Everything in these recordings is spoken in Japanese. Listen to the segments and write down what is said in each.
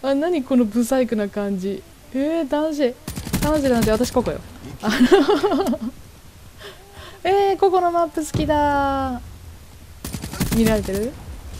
あ、何このブサイクな感じ。楽しい。楽しいなんて私ここよ。ここのマップ好きだ。見られてる？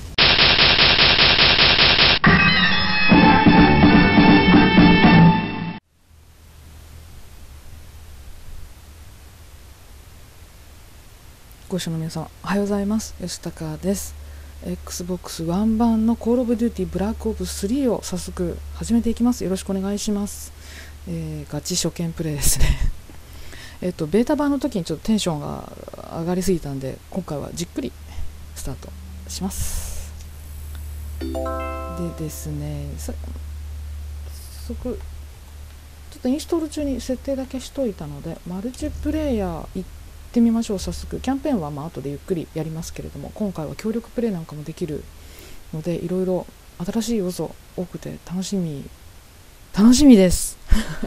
ご視聴の皆さん、おはようございます。吉高です。Xbox One 版の Call of Duty Black Ops 3を早速始めていきます。よろしくお願いします。ガチ初見プレイですね。ベータ版の時にちょっとテンションが上がりすぎたんで、今回はじっくりスタートします。でですね、早速ちょっとインストール中に設定だけしといたので、マルチプレイヤー行ってみましょう。早速キャンペーンは後でゆっくりやりますけれども、今回は協力プレイなんかもできるので、いろいろ新しい要素多くて楽しみです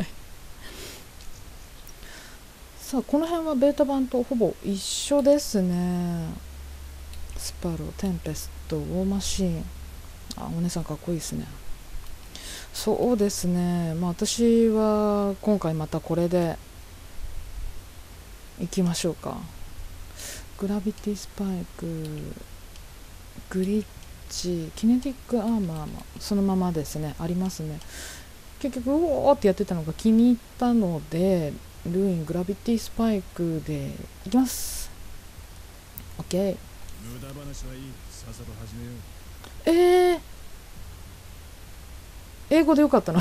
さあ、この辺はベータ版とほぼ一緒ですね。スパロー、テンペスト、ウォーマシーン。お姉さんかっこいいですね。そうですね、私は今回またこれでいきましょうか。グラビティスパイク、グリッチ、キネティックアーマーもそのままですね、ありますね。結局うおーってやってたのが気に入ったので、ルーイングラビティスパイクでいきます。 OK。 無駄話はいい、さっさと始めよう。 英語でよかったな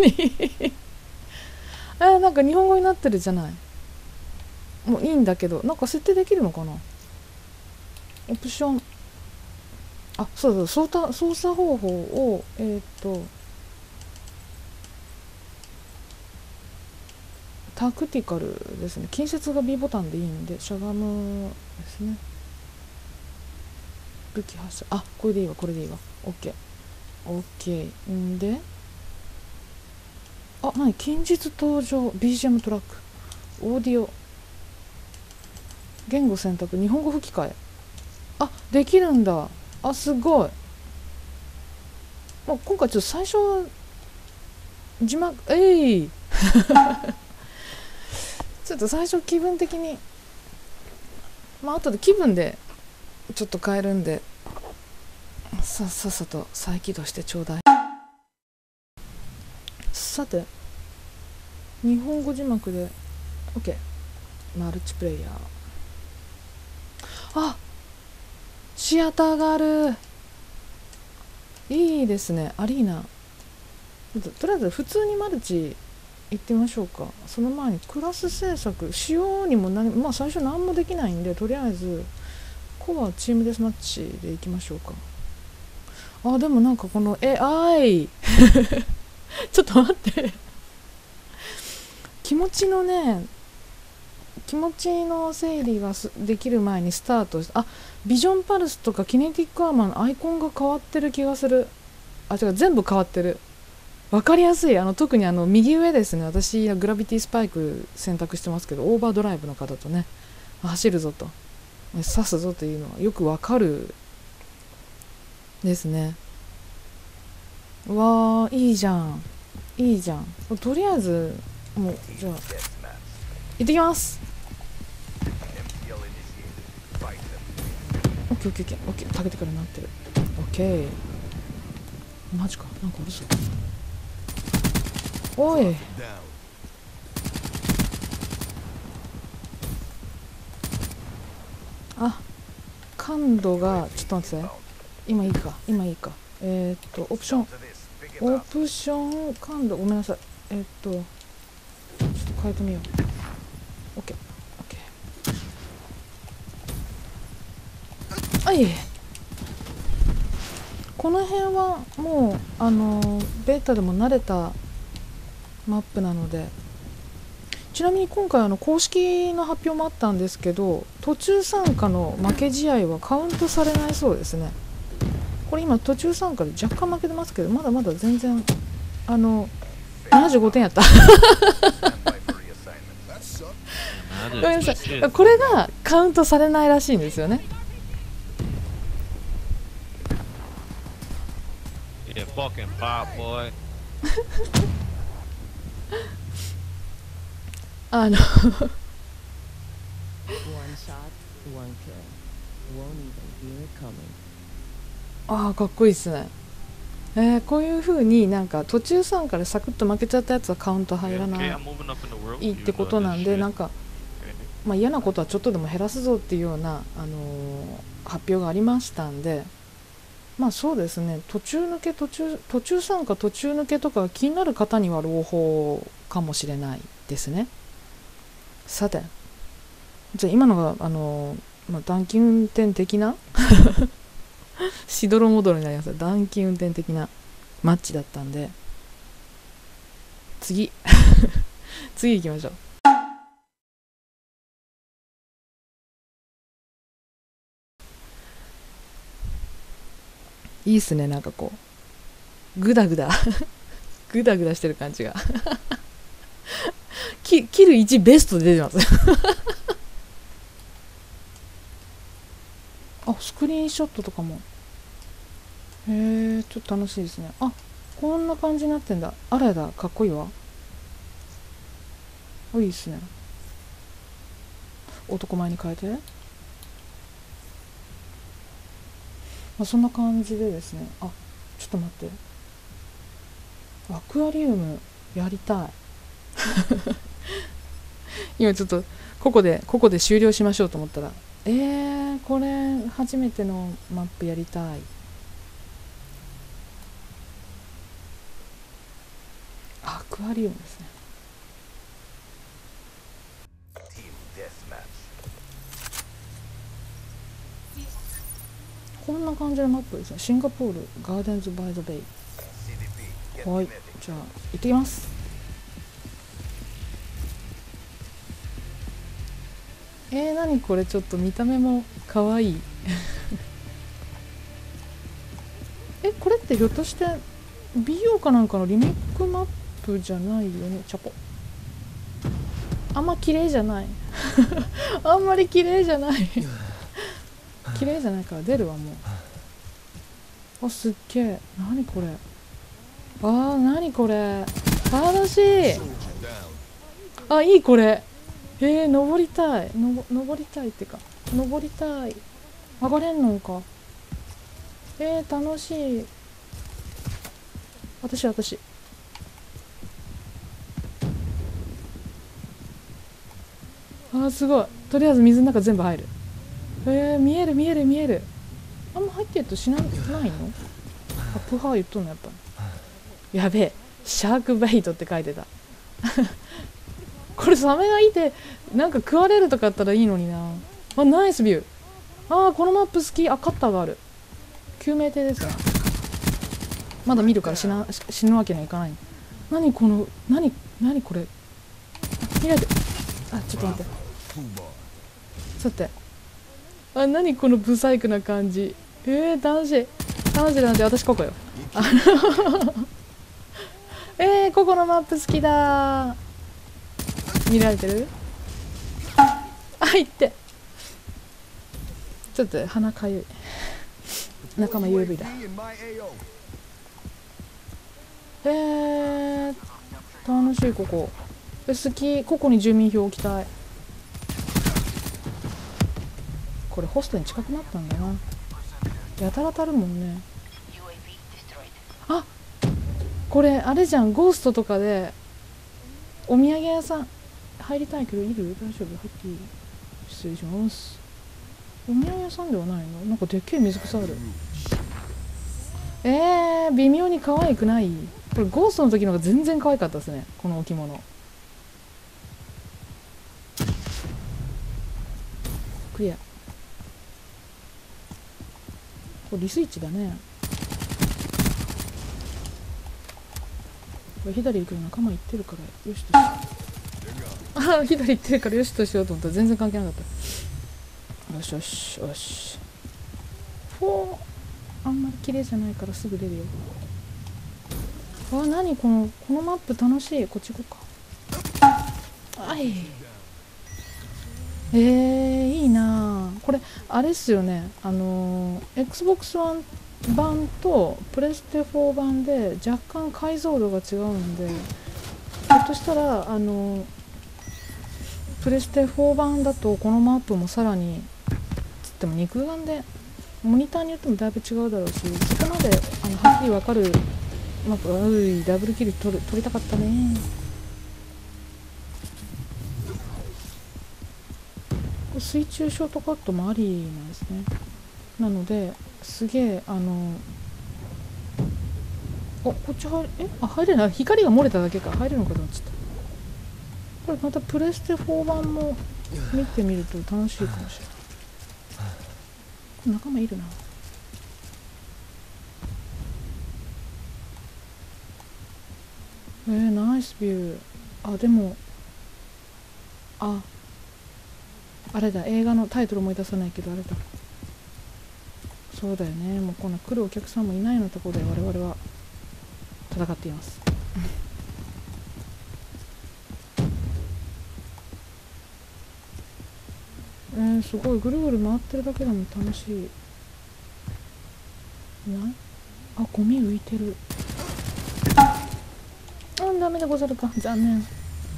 なんか日本語になってるじゃない。もういいんだけど、なんか設定できるのかな。オプション、そう操作方法をタクティカルですね。近接が B ボタンでいいんで、しゃがむですね。武器発射、これでいいわ、これでいいわ。 OK んで、何、近日登場 BGM トラック、オーディオ、言語選択、日本語吹き替え、できるんだ。すごい。今回ちょっと最初字幕ちょっと最初気分的に後で気分でちょっと変えるんで、さっさと再起動してちょうだい。さて、日本語字幕で OK。 マルチプレイヤー、シアターがある。いいですね。アリーナ。とりあえず普通にマルチ行ってみましょうか。その前にクラス制作しようにも最初何もできないんで、とりあえずコアチームデスマッチでいきましょうか。でもなんかこのAI ちょっと待って気持ちの整理ができる前にスタートして、ビジョンパルスとかキネティックアーマーのアイコンが変わってる気がする。違う、全部変わってる。わかりやすい。特に右上ですね。私グラビティスパイク選択してますけど、オーバードライブの方とね、走るぞと刺すぞというのはよくわかるですね。わー、いいじゃん。とりあえずもうじゃあ行ってきます。オッケータケティカルになってる。オッケー。マジか、なんかおるぞ。おい、感度がちょっと待って、今いいかオプション感度、ごめんなさい。ちょっと変えてみよう。 OK。 この辺はもうベータでも慣れたマップなので。ちなみに今回公式の発表もあったんですけど、途中参加の負け試合はカウントされないそうですね。これ今途中参加で若干負けてますけど、まだまだ全然75点やったごめんなさい。これがカウントされないらしいんですよね。 あの One shot, one kill. Won't even hear it coming. ああかっこいいっすね。こういう風になんか途中参加でサクッと負けちゃったやつはカウント入らないってことなんで、なんか、まあ、嫌なことはちょっとでも減らすぞっていうような、発表がありましたんで、まあそうですね、途中参加途中抜けとか気になる方には朗報かもしれないですね。さて、じゃあ今のがまあ、短期運転的なしどろもどろになります。短期運転的なマッチだったんで、次行きましょう。いいっすね、なんかこうグダグダグダグダしてる感じがキル1ベストで出てますあ、スクリーンショットとかもちょっと楽しいですね。あ、こんな感じになってんだ。あらやだ、かっこいいわ。いいっすね。男前に変えて、まあ、そんな感じでですね。あ、ちょっと待って、アクアリウムやりたい今ちょっとここで終了しましょうと思ったら、これ初めてのマップやりたい。アクアリウムですね。こんな感じのマップですね。シンガポールガーデンズ・バイ・ザ・ベイ。はい、じゃあ行ってきます。何これ、ちょっと見た目もかわいいこれってひょっとして美容かなんかのリメイクマップじゃないよね。チャポ、あんま綺麗じゃないあんまり綺麗じゃない綺麗じゃないから出るわ、もう。あ、すっげえ、何これ。何これ、楽しい。いい、これ。登りたい。登りたいってか、登りたい。上がれんのか。楽しい。私。すごい。とりあえず水の中全部入る。見える。あんま入ってると死なないの？プハー言っとんの、やっぱり。やべえ、シャークバイトって書いてたこれサメがいてなんか食われるとかあったらいいのにな。ナイスビュー。このマップ好き。カッターがある。救命艇ですね。まだ見るから死ぬわけにはいかない。何これ。見られて、ちょっと待って。さて、何このブサイクな感じ。楽しいなんて。私ここよここのマップ好きだ。見られてる？いってちょっと鼻かゆい。仲間 UV だ。楽しい。ここ好き。ここに住民票置きたい。これホストに近くなったんだな。やたらたるもんね。これあれじゃん、ゴーストとかでお土産屋さん入りたいけど、いる？大丈夫？入っていい？失礼します。お土産屋さんではないの？なんかでっけえ水草ある。微妙に可愛くない？これゴーストの時の方が全然可愛かったですね、この置物。クリア。これリスイッチだね。これ左行くの仲間行ってるからよしとし左行ってるからよしとしようと思ったら全然関係なかった。よし。あんまり綺麗じゃないからすぐ出るよ。何このマップ楽しい。こっち行こうか。いいなこれ。あれっすよね、Xbox One 版とプレステ4版で若干解像度が違うんで、ひょっとしたらプレステ4版だとこのマップもさらにつっても肉眼でモニターによってもだいぶ違うだろうし、そこまではっきり分かるマップ。ダブルキル取りたかったね。水中ショートカットもありなんですね。なのですげえこっち入れない。光が漏れただけか。入れるのかと思っちゃった。これまたプレステ4版も見てみると楽しいかもしれない。仲間いるな。ナイスビュー。でもあれだ、映画のタイトル思い出さないけど、あれだ。そうだよね。もうこの来るお客さんもいないようなところで我々は戦っています。すごいぐるぐる回ってるだけでも楽しい。ゴミ浮いてる。ダメでござるか。残念。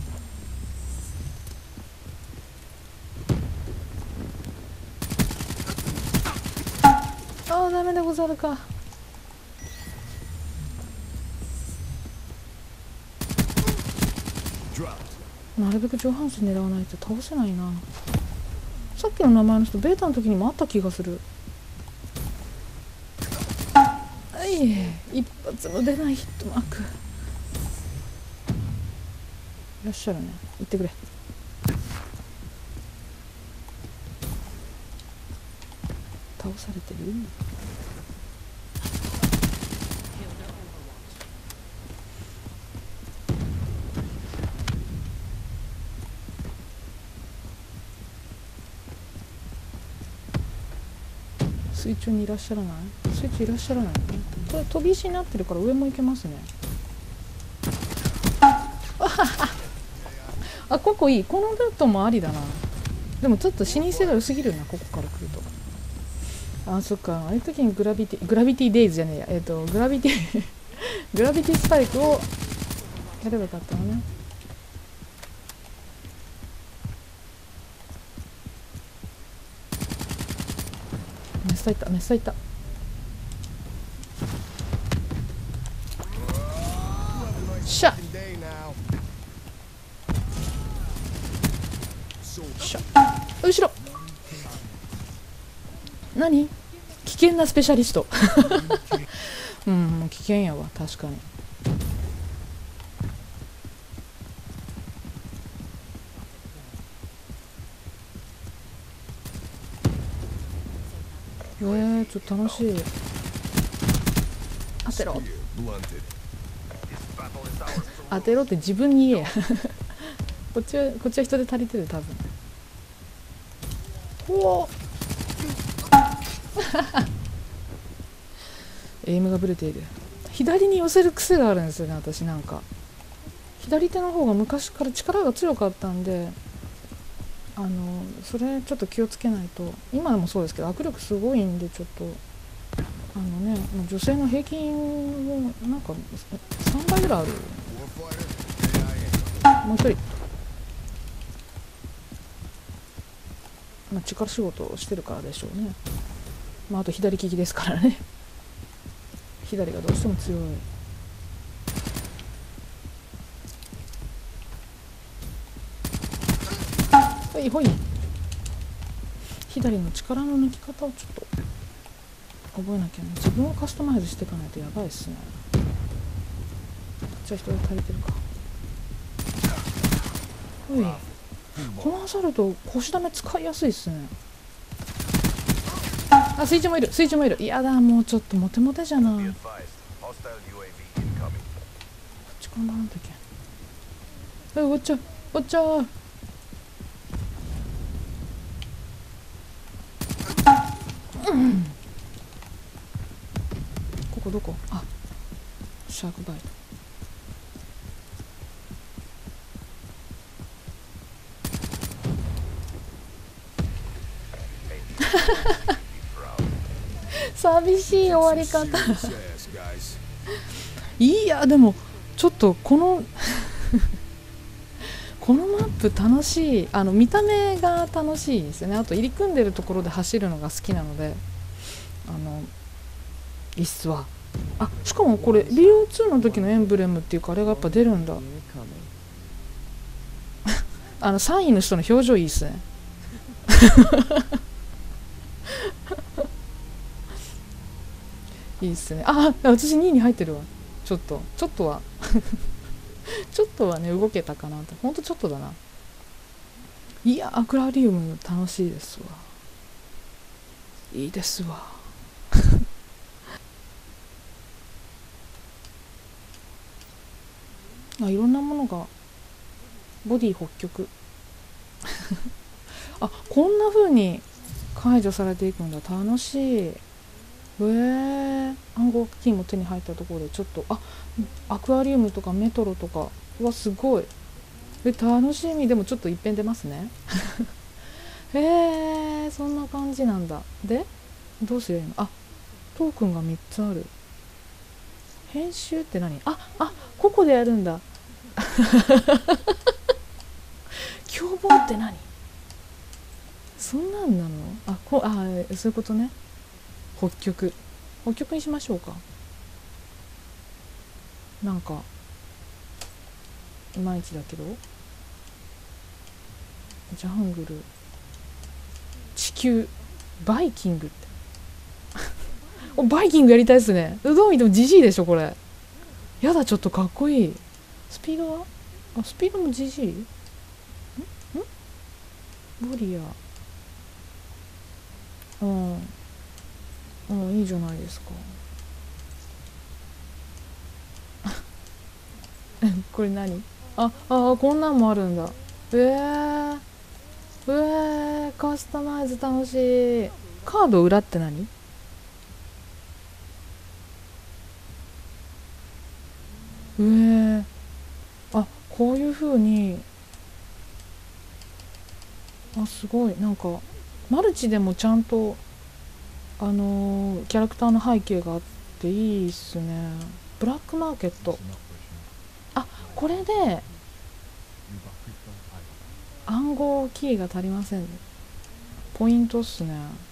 ダメでござるか。なるべく上半身狙わないと倒せないな。さっきの名前の人ベータの時にもあった気がする。一発も出ないヒットマーク。いらっしゃるね。行ってくれ。倒されてる。水中にいらっしゃらない。水中いらっしゃらないね。これ飛び石になってるから上も行けますね。ここいい。このルートもありだな。でもちょっと視認性が良すぎるな、ここから来ると。そっか。ああいう時にグラビティデイズじゃねえや。グラビティスパイクをやればよかったのね。メッサいった。しゃ後ろ。何？危険なスペシャリスト。危険やわ、確かに。ちょっと楽しい。当てろ。当てろって自分に言えや。こっちは人で足りてる、多分。エイムがブレている。左に寄せる癖があるんですよね、私。なんか左手の方が昔から力が強かったんで、それちょっと気をつけないと。今でもそうですけど、握力すごいんで、ちょっと女性の平均もなんか3倍ぐらいある。もう一人。力仕事をしてるからでしょうね。あと左利きですからね。左がどうしても強い。ほい。左の力の抜き方をちょっと覚えなきゃね。自分をカスタマイズしていかないとやばいっすね。こっちは人で足りてるか。このアサルト腰ダメ使いやすいっすね。水中もいる。いやだ、もうちょっとモテモテじゃな。こっちからなんだっけ。おっちゃここどこ。シャークバイト。 寂しい終わり Some 方 serious ass, guys. いやでもちょっとこのこのマップ楽しい。見た目が楽しいですよね。あと入り組んでるところで走るのが好きなのでいいっすわ。あ、しかもこれ BO2 の時のエンブレムっていうかあれがやっぱ出るんだ。 You're coming. 3位の人の表情いいっすね。いいっすね。あ、私2位に入ってるわ。ちょっとはちょっとはね動けたかなと。ほんとちょっとだな。いやアクラリウム楽しいですわ。いいですわ。いろんなものがボディ北極こんな風に解除されていくんだ。楽しい。暗号キーも手に入ったところでちょっとアクアリウムとかメトロとかすごい楽しみ。でもちょっと一変出ますね。そんな感じなんだ。でどうすりゃいいの。トークンが3つある。編集って何。ここでやるんだ。凶暴って何。そんなんなの。そういうことね。北極にしましょうか。なんかいまいちだけど。ジャングル、地球、バイキングってバイキングやりたいっすね。どう見てもジジイでしょこれ。やだ、ちょっとかっこいい。スピードはスピードもジジイ。ボリアいいじゃないですか。これ何。こんなんもあるんだ。カスタマイズ楽しい。カード裏って何。こういう風にすごい。なんかマルチでもちゃんとキャラクターの背景があっていいっすね。ブラックマーケット。これで暗号キーが足りませんね。ポイントっすね。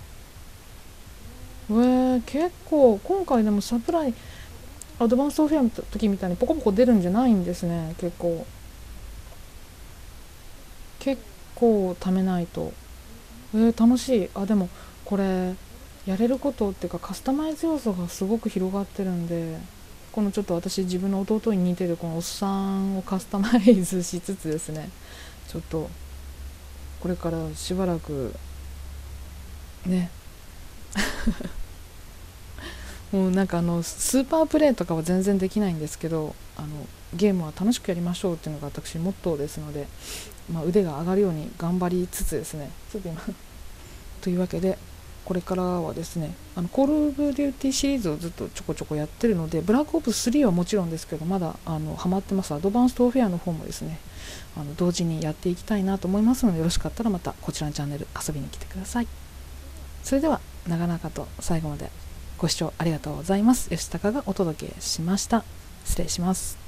結構今回でもサプライアドバンストフェアの時みたいにポコポコ出るんじゃないんですね。結構貯めないと。楽しい。でもこれやれることっていうかカスタマイズ要素がすごく広がってるんで、このちょっと私自分の弟に似てるこのおっさんをカスタマイズしつつですね、ちょっとこれからしばらくねもうなんかスーパープレイとかは全然できないんですけど、ゲームは楽しくやりましょうっていうのが私モットーですので、腕が上がるように頑張りつつですね、ちょっと今というわけでこれからはですね、コールオブデューティシリーズをずっとちょこちょこやってるので、ブラックオプス3はもちろんですけど、まだハマってますアドバンストオフェアの方もですね、同時にやっていきたいなと思いますので、よろしかったらまたこちらのチャンネル遊びに来てください。それでは長々と最後までご視聴ありがとうございます。吉高がお届けしました。失礼します。